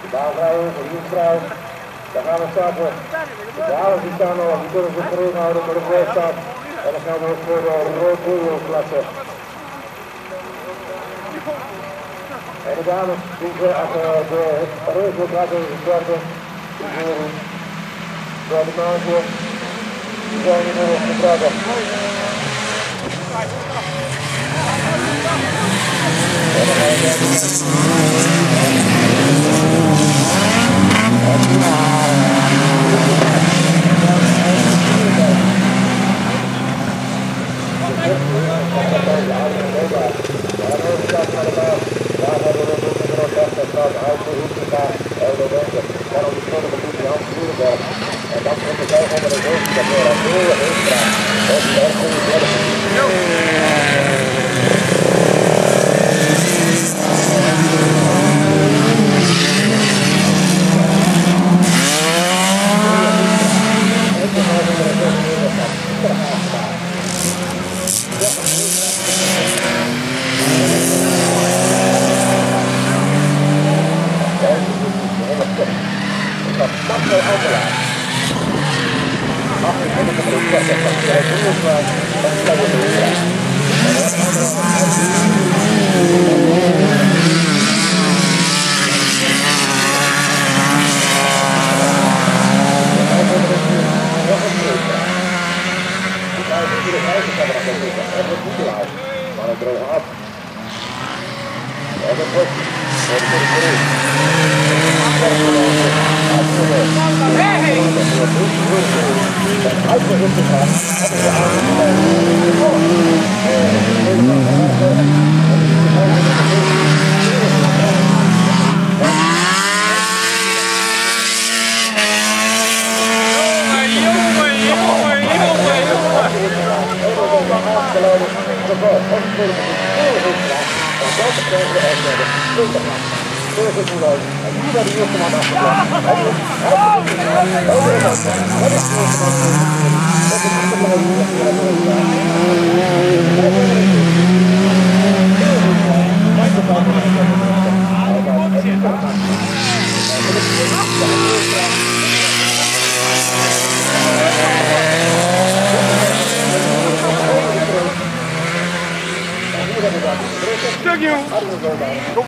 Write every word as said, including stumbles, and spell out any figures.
baanvrouw, verliesvrouw. Dan gaan we starten. De dames die staan al, die kunnen zich erin houden voor de voorstap. En dan gaan we ook voor de rood-blue-klasse. En de dames die ze de reuze laten starten. Die zijn door de maandje. Die zijn inmiddels vertrokken. En dan gaan we Stukje!